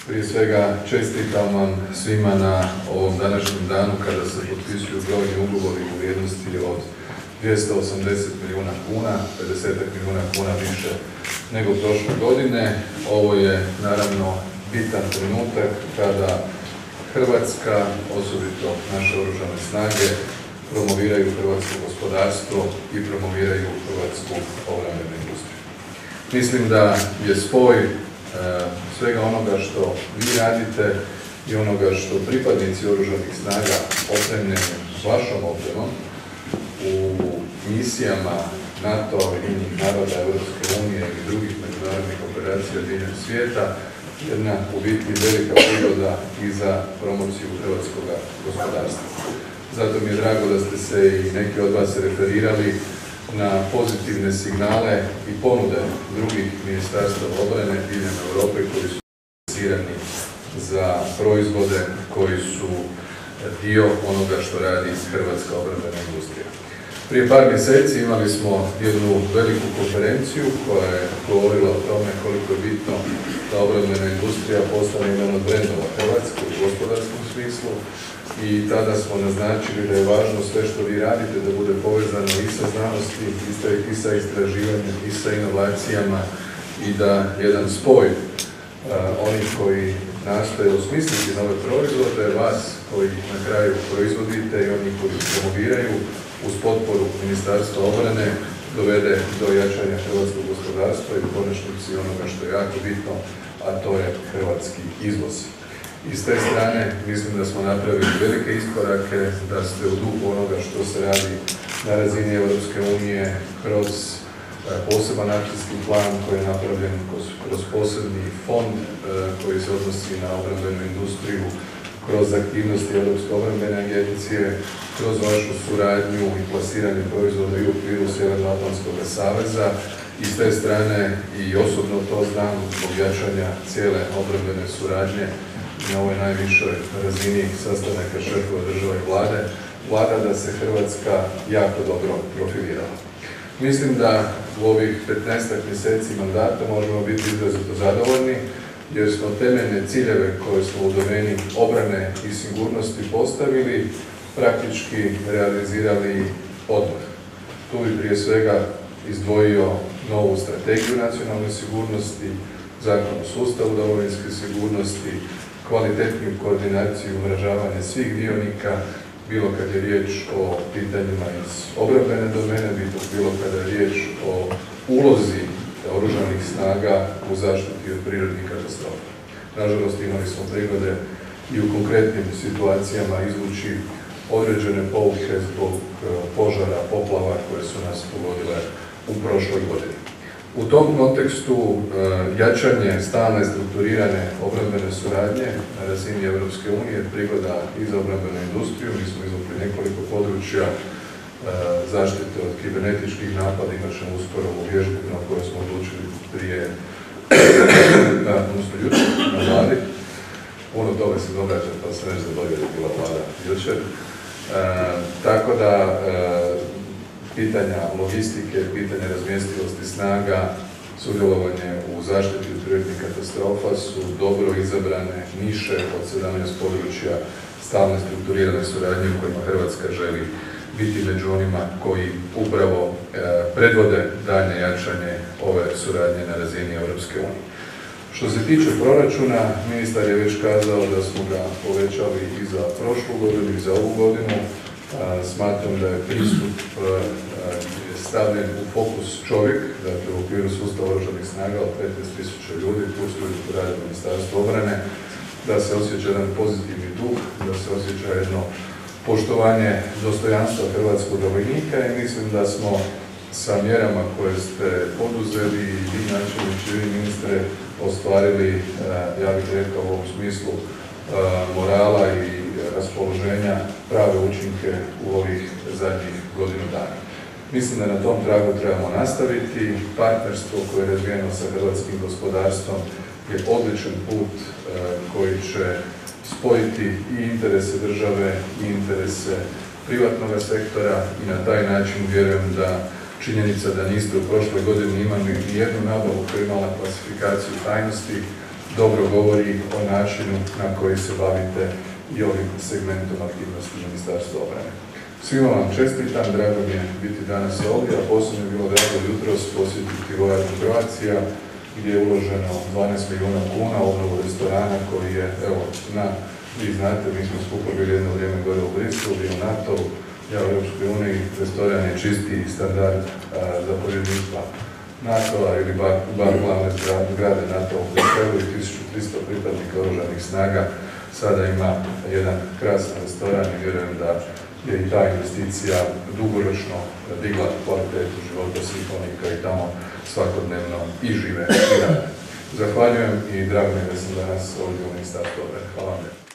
Prije svega čestitam vam svima na ovom današnjem danu kada se potpisuju brojni ugovori u vrijednosti od 280 milijuna kuna, 50 milijuna kuna više nego prošle godine. Ovo je naravno bitan trenutak kada Hrvatska, osobito naše oružane snage, promoviraju hrvatsko gospodarstvo i promoviraju hrvatsku obrambenu industriju. Mislim da je spoj svega onoga što vi radite i onoga što pripadnici oružanih snaga opremljeni vašom opremom u misijama NATO, Ujedinjenih naroda, Europske unije i drugih međunarodnih operacija diljem svijeta, jedna u biti velika prigoda i za promociju hrvatskog gospodarstva. Zato mi je drago da ste se i neki od vas referirali na pozitivne signale i ponude drugih ministarstva obrane diljem Europe koji su financirani za proizvode koji su dio onoga što radi hrvatska obrambena industrija. Prije par mjeseci imali smo jednu veliku konferenciju koja je govorila o tome koliko je bitno da obrambena industrija postane jedan od brendova Hrvatske u gospodarskom smislu i tada smo naznačili da je važno sve što vi radite da bude povezano i sa znanosti, i sa istraživanjem, i sa inovacijama i da jedan spoj onih koji nastoje osmisliti nove proizvode, vas koji na kraju proizvodite i oni koji promoviraju uz potporu Ministarstva obrane dovede do jačanja hrvatskog gospodarstva i u konačnici onoga što je jako bitno, a to je hrvatski izvoz. I s te strane mislim da smo napravili velike iskorake, da ste u duhu onoga što se radi na razini Europske unije kroz poseban akcijski plan koji je napravljen kroz posebni fond koji se odnosi na obrambenu industriju, kroz aktivnosti Europske obrambene agencije, kroz vašu suradnju i plasiranje proizvoda i u okviru Sjevernoatlantskog saveza i s te strane i osobno to znam zbog jačanja cijele obrambene suradnje na ovoj najvišoj razini sastanaka šefova država i vlada da se Hrvatska jako dobro profilirala. Mislim da u ovih 15 mjeseci mandata možemo biti izrazito zadovoljni jer smo temeljne ciljeve koje smo u domeni obrane i sigurnosti postavili praktički realizirali odmah. Tu bi prije svega izdvojio novu strategiju nacionalne sigurnosti, zakon o sustavu domovinske sigurnosti, kvalitetniju koordinaciju i umrežavanje svih dionika, bilo kad je riječ o pitanjima iz obrambene domene, bilo kada je riječ o ulozi oružanih snaga u zaštiti od prirodnih katastrofa. Nažalost, imali smo prigode i u konkretnim situacijama izvući određene pouke zbog požara, poplava koje su nas pogodile u prošloj godini. U tom kontekstu jačanje stalne strukturirane obrambene suradnje na razini Europske unije je prigoda i za obrambenu industriju. Mi smo izvukli nekoliko područja zaštite od kibernetičkih napada, imat ćemo uskoro u vježbu na kojoj smo odlučili prije, odnosno jučer na vladi. Puno toga se događa, pa se već zaboravio da je bila vlada jučer. Tako da pitanja logistike, pitanja razmjestivosti snaga, sudjelovanje u zaštiti od prirodnih katastrofa su dobro izabrane niše od 17 područja stalne strukturirane suradnje u kojima Hrvatska želi biti među onima koji upravo predvode daljnje jačanje ove suradnje na razini Europske unije. Što se tiče proračuna, ministar je već kazao da smo ga povećali i za prošlu godinu i za ovu godinu. Smatram da je pristup stavljen u fokus čovjek, dakle u okviru sustava oružanih snaga od 15.000 ljudi, plus ljudi koji rade u Ministarstvu obrane, da se osjeća jedan pozitivni duh, da se osjeća jedno poštovanje dostojanstva hrvatskog vojnika i mislim da smo sa mjerama koje ste poduzeli i vi načelnici i vi ministre ostvarili, ja bih rekao u ovom smislu, morala i raspoloženja prave učinke u ovih zadnjih godinu dana. Mislim da na tom tragu trebamo nastaviti. Partnerstvo koje je razvijeno sa hrvatskim gospodarstvom je odličan put koji će spojiti i interese države i interese privatnog sektora i na taj način vjerujem da činjenica da niste u prošloj godini imali ni jednu nabavu koja je imala klasifikaciju tajnosti dobro govori o načinu na koji se bavite i ovim segmentom aktivnosti Ministarstva obrane. Svima vam čestitam, drago mi je biti danas ovdje, a posebno je bilo drago jutros posjetiti vojarnu Croatia, gdje je uloženo 12 milijuna kuna u obnovu restorana koji je, evo, vi znate, mi smo skupo bili jedno vrijeme gore u Briselu i u NATO-u, ja u Europskoj uniji, restoran je čistiji standard zapovjedništva NATO-a ili bar glavne zgrade NATO-a u Briselu i 1300 pripadnika oružanih snaga. Sada ima jedan krasan restoran i vjerujem da je i ta investicija dugoročno digla kvalitetu života svih onih koji tamo svakodnevno i žive i rade. Zahvaljujem i drago mi je da sam danas ovdje u Ministarstvu obrane. Hvala vam.